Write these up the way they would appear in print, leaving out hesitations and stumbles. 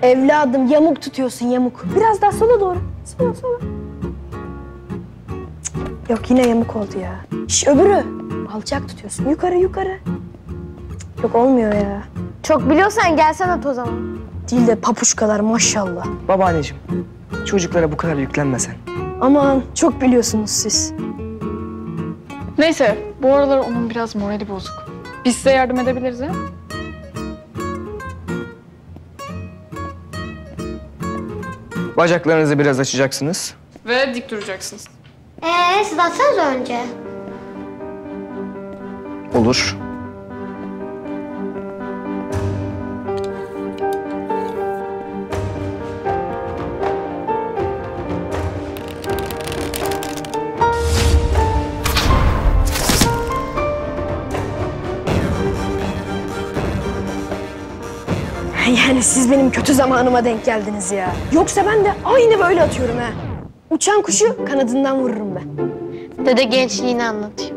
Evladım yamuk tutuyorsun yamuk. Biraz daha sola doğru. Sola. Yok yine yamuk oldu ya. Öbürü. Alçak tutuyorsun. Yukarı. Yok olmuyor ya. Çok biliyorsan gelsene at o zaman. Değil de papuşkalar maşallah. Babaanneciğim, çocuklara bu kadar yüklenme sen. Aman çok biliyorsunuz siz. Neyse, bu aralar onun biraz morali bozuk. Biz size yardım edebiliriz ha? Bacaklarınızı biraz açacaksınız. Ve dik duracaksınız. Siz atsanız önce. Olur. Yani siz benim kötü zamanıma denk geldiniz ya. Yoksa ben de aynı böyle atıyorum ha. Uçan kuşu kanadından vururum ben. Dede gençliğini anlatıyor.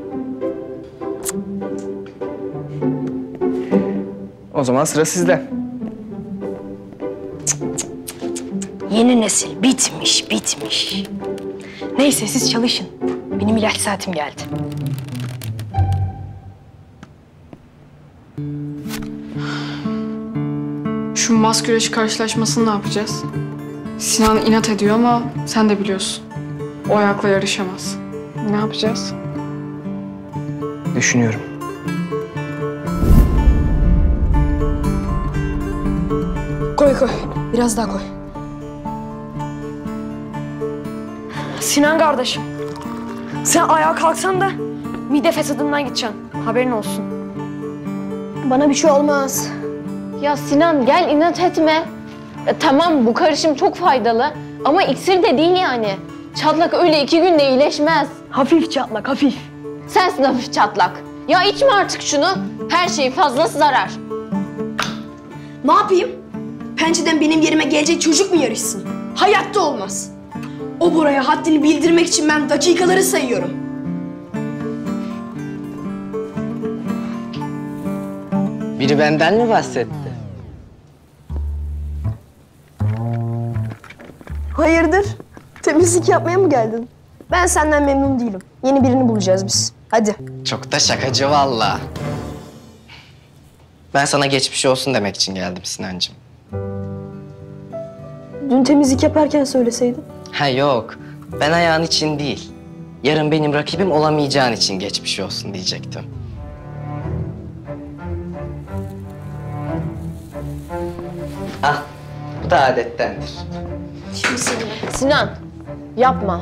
O zaman sıra sizde. Yeni nesil bitmiş. Neyse siz çalışın. Benim ilaç saatim geldi. Şu mas güreşi karşılaşmasını ne yapacağız? Sinan inat ediyor ama sen de biliyorsun. O ayakla yarışamaz. Ne yapacağız? Düşünüyorum. Koy. Biraz daha koy. Sinan kardeşim. Sen ayağa kalksan da mide fesadından gideceksin. Haberin olsun. Bana bir şey olmaz. Ya Sinan gel inat etme. Tamam bu karışım çok faydalı ama iksir de değil yani. Çatlak öyle 2 günde iyileşmez. Hafif çatlak, hafif. Sensin hafif çatlak. Ya içme artık şunu. Her şeyin fazlası zarar. Ne yapayım? Pençeden benim yerime gelecek çocuk mu yarışsın? Hayatta olmaz. O Bora'ya haddini bildirmek için ben dakikaları sayıyorum. Biri benden mi bahsetti? Hayırdır? Temizlik yapmaya mı geldin? Ben senden memnun değilim. Yeni birini bulacağız biz. Hadi. Çok da şakacı vallahi. Ben sana geçmiş olsun demek için geldim Sinancığım. Dün temizlik yaparken söyleseydin. Ha yok, ben ayağın için değil. Yarın benim rakibim olamayacağın için geçmiş olsun diyecektim. Ah, bu da adettendir. Sinan yapma.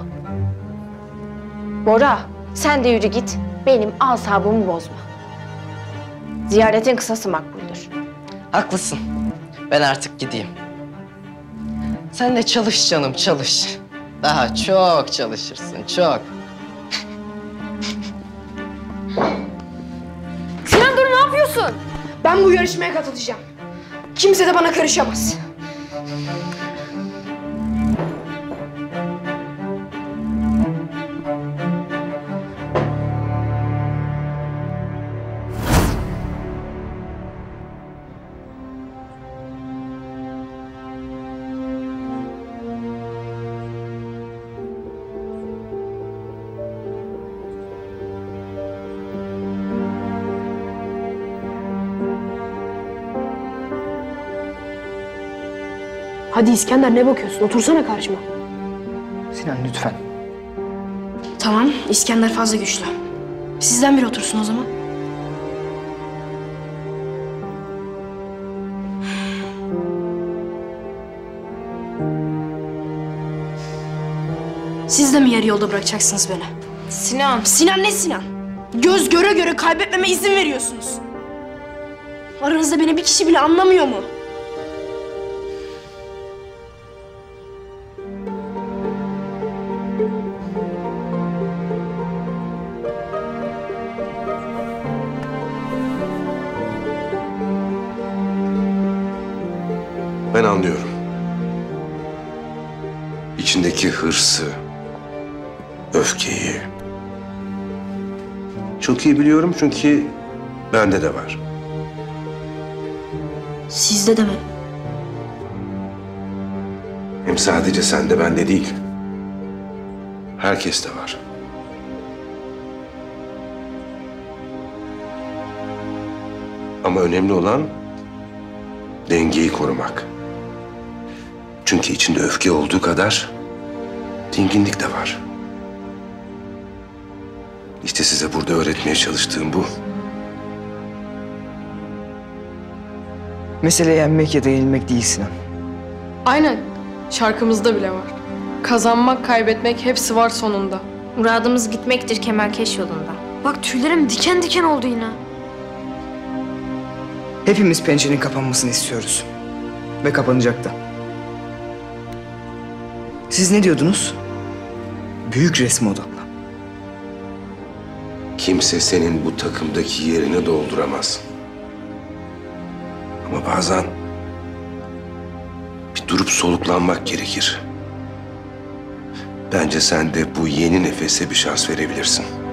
Bora sen de yürü git. Benim asabımı bozma. Ziyaretin kısası makbuldür. Haklısın. Ben artık gideyim. Sen de çalış canım, çalış. Daha çok çalışırsın, çok. Sinan dur ne yapıyorsun? Ben bu yarışmaya katılacağım. Kimse de bana karışamaz. Hadi İskender ne bakıyorsun? Otursana karşıma. Sinan lütfen. Tamam, İskender fazla güçlü. Sizden biri otursun o zaman. Siz de mi yarı yolda bırakacaksınız beni? Sinan. Sinan ne Sinan? Göz göre göre kaybetmeme izin veriyorsunuz. Aranızda beni bir kişi bile anlamıyor mu? Ben anlıyorum. İçindeki hırsı, öfkeyi. Çok iyi biliyorum çünkü bende de var. Sizde de mi? Hem sadece sende bende değil. Herkes de var. Ama önemli olan dengeyi korumak. Çünkü içinde öfke olduğu kadar dinginlik de var. İşte size burada öğretmeye çalıştığım bu. Mesele yenmek ya da yenilmek değil Sinan. Aynen. Şarkımızda bile var. Kazanmak, kaybetmek hepsi var sonunda. Muradımız gitmektir kemerkeş yolunda. Bak tüylerim diken diken oldu yine. Hepimiz pençenin kapanmasını istiyoruz. Ve kapanacak da. Siz ne diyordunuz? Büyük resme odaklan. Kimse senin bu takımdaki yerini dolduramaz. Ama bazen bir durup soluklanmak gerekir. Bence sen de bu yeni nefese bir şans verebilirsin.